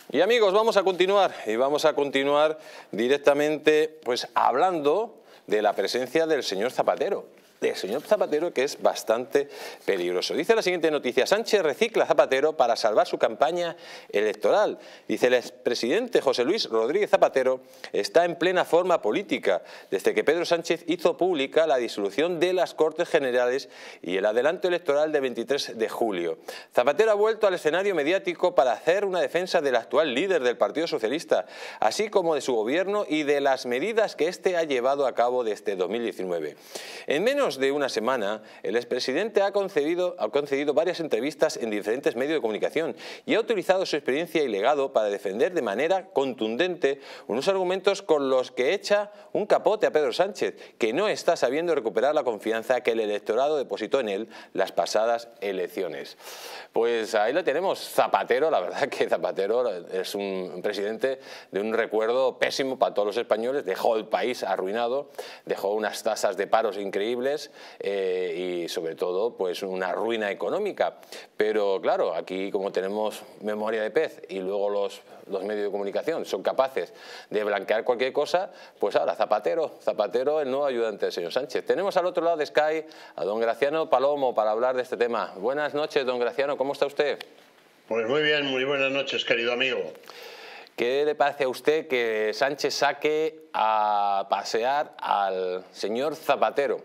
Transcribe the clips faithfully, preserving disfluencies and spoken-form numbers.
Y amigos, vamos a continuar y vamos a continuar directamente pues hablando de la presencia del señor Zapatero. del señor Zapatero, que es bastante peligroso. Dice la siguiente noticia: Sánchez recicla a Zapatero para salvar su campaña electoral. Dice: el expresidente José Luis Rodríguez Zapatero está en plena forma política desde que Pedro Sánchez hizo pública la disolución de las Cortes Generales y el adelanto electoral del veintitrés de julio. Zapatero ha vuelto al escenario mediático para hacer una defensa del actual líder del Partido Socialista, así como de su gobierno y de las medidas que éste ha llevado a cabo desde dos mil diecinueve. En menos de una semana, el expresidente ha concedido, ha concedido varias entrevistas en diferentes medios de comunicación y ha utilizado su experiencia y legado para defender de manera contundente unos argumentos con los que echa un capote a Pedro Sánchez, que no está sabiendo recuperar la confianza que el electorado depositó en él las pasadas elecciones. Pues ahí lo tenemos, Zapatero. La verdad que Zapatero es un presidente de un recuerdo pésimo para todos los españoles. Dejó el país arruinado, dejó unas tasas de paros increíbles, Eh, y sobre todo pues una ruina económica. Pero claro, aquí como tenemos memoria de pez y luego los, los medios de comunicación son capaces de blanquear cualquier cosa, pues ahora Zapatero, Zapatero el nuevo ayudante del señor Sánchez. Tenemos al otro lado de Sky a don Graciano Palomo para hablar de este tema. Buenas noches, don Graciano, ¿cómo está usted? Pues muy bien, muy buenas noches, querido amigo. ¿Qué le parece a usted que Sánchez saque a pasear al señor Zapatero?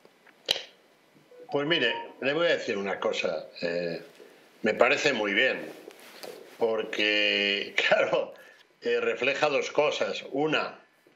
Pues mire, le voy a decir una cosa, eh, me parece muy bien, porque, claro, eh, refleja dos cosas. Una,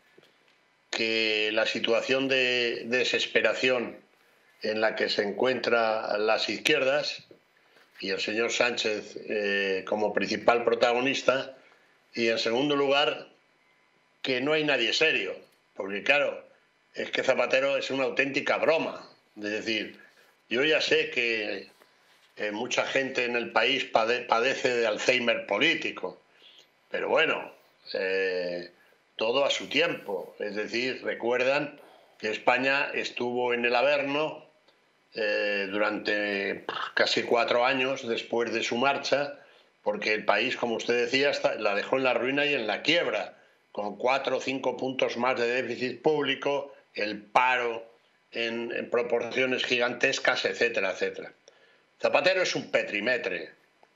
que la situación de desesperación en la que se encuentran las izquierdas, y el señor Sánchez eh, como principal protagonista, y en segundo lugar, que no hay nadie serio, porque claro, es que Zapatero es una auténtica broma, es decir, yo ya sé que eh, mucha gente en el país pade padece de Alzheimer político, pero bueno, eh, todo a su tiempo. Es decir, recuerdan que España estuvo en el Averno eh, durante casi cuatro años después de su marcha, porque el país, como usted decía, está, la dejó en la ruina y en la quiebra, con cuatro o cinco puntos más de déficit público, el paro En, en proporciones gigantescas, etcétera, etcétera. Zapatero es un petrimetre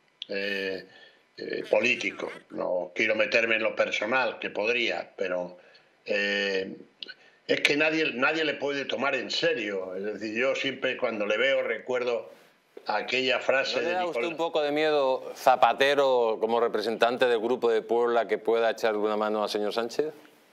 eh, eh, político. No quiero meterme en lo personal, que podría, pero eh, es que nadie, nadie le puede tomar en serio. Es decir, yo siempre cuando le veo recuerdo aquella frase... ¿No le da de a usted Nicolás... un poco de miedo Zapatero como representante del Grupo de Puebla que pueda echar una mano al señor Sánchez?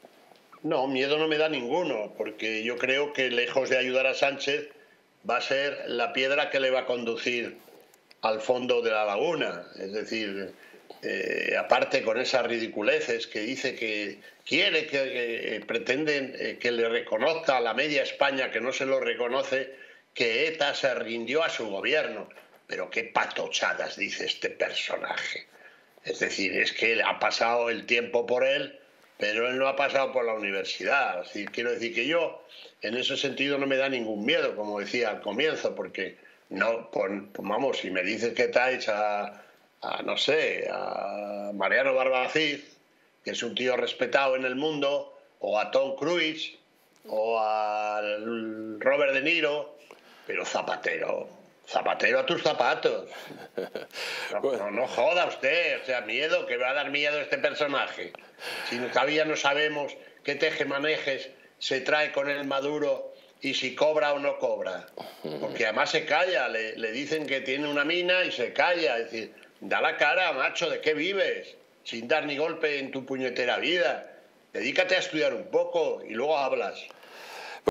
No, miedo no me da ninguno, porque yo creo que lejos de ayudar a Sánchez va a ser la piedra que le va a conducir al fondo de la laguna. Es decir, eh, aparte con esas ridiculeces que dice que quiere, que eh, pretenden eh, que le reconozca a la media España, que no se lo reconoce, que ETA se rindió a su gobierno. Pero qué patochadas dice este personaje. Es decir, es que ha pasado el tiempo por él, pero él no ha pasado por la universidad. Es decir, quiero decir que yo, en ese sentido, no me da ningún miedo, como decía al comienzo, porque, no, pues, vamos, si me dices que traes a, a, no sé, a Mariano Barbacid, que es un tío respetado en el mundo, o a Tom Cruise, o a Robert De Niro, pero Zapatero... Zapatero a tus zapatos. No, no, no joda usted, o sea, miedo, que va a dar miedo este personaje. Si todavía no sabemos qué tejemanejes se trae con el Maduro y si cobra o no cobra. Porque además se calla, le, le dicen que tiene una mina y se calla. Es decir, da la cara, macho, ¿de qué vives? Sin dar ni golpe en tu puñetera vida. Dedícate a estudiar un poco y luego hablas.